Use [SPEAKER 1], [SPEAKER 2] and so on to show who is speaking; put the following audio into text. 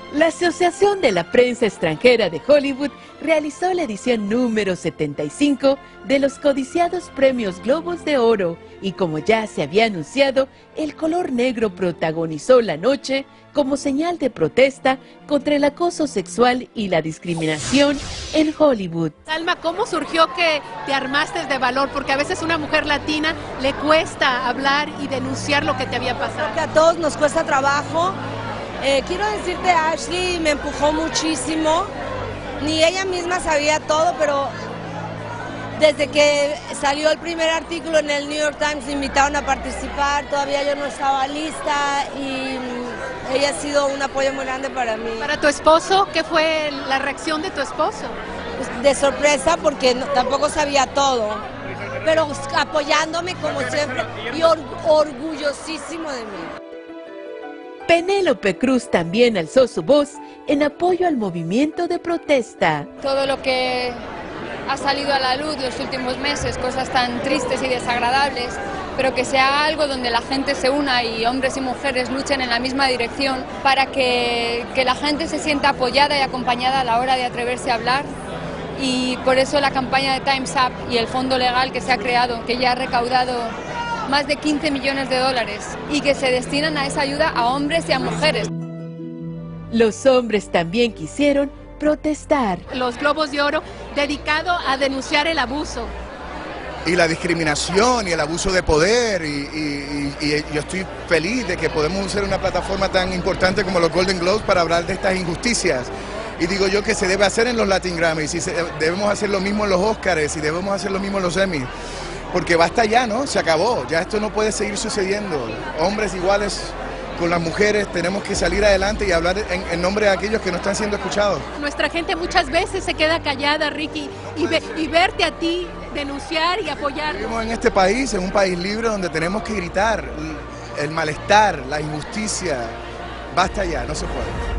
[SPEAKER 1] La Asociación de la Prensa Extranjera de Hollywood realizó la edición número 75 de los codiciados Premios Globos de Oro y, como ya se había anunciado, el color negro protagonizó la noche como señal de protesta contra el acoso sexual y la discriminación en Hollywood.
[SPEAKER 2] Salma, ¿cómo surgió que te armaste de valor? Porque a veces a una mujer latina le cuesta hablar y denunciar lo que te había pasado.
[SPEAKER 3] Que a todos nos cuesta trabajo. Quiero decirte, Ashley me empujó muchísimo, ni ella misma sabía todo, pero desde que salió el primer artículo en el New York Times me invitaron a participar, todavía yo no estaba lista y ella ha sido un apoyo muy grande para mí.
[SPEAKER 2] ¿Para tu esposo? ¿Qué fue la reacción de tu esposo?
[SPEAKER 3] De sorpresa porque tampoco sabía todo, pero apoyándome como siempre y orgullosísimo de mí.
[SPEAKER 1] Penélope Cruz también alzó su voz en apoyo al movimiento de protesta.
[SPEAKER 4] Todo lo que ha salido a la luz los últimos meses, cosas tan tristes y desagradables, pero que sea algo donde la gente se una y hombres y mujeres luchen en la misma dirección para que la gente se sienta apoyada y acompañada a la hora de atreverse a hablar. Y por eso la campaña de Time's Up y el fondo legal que se ha creado, que ya ha recaudado más de 15 millones de dólares y que se destinan a esa ayuda a hombres y a mujeres.
[SPEAKER 1] Los hombres también quisieron protestar.
[SPEAKER 2] Los Globos de Oro dedicado a denunciar el abuso.
[SPEAKER 5] Y la discriminación y el abuso de poder y yo estoy feliz de que podemos usar una plataforma tan importante como los Golden Globes para hablar de estas injusticias. Y digo yo que se debe hacer en los Latin Grammys y debemos hacer lo mismo en los Oscars y debemos hacer lo mismo en los Emmys. Porque basta ya, ¿no? Se acabó, ya esto no puede seguir sucediendo. Hombres iguales con las mujeres, tenemos que salir adelante y hablar en nombre de aquellos que no están siendo escuchados.
[SPEAKER 2] Nuestra gente muchas veces se queda callada, Ricky, y verte a ti denunciar y apoyar.
[SPEAKER 5] Vivimos en este país, en un país libre donde tenemos que gritar el malestar, la injusticia. Basta ya, no se puede.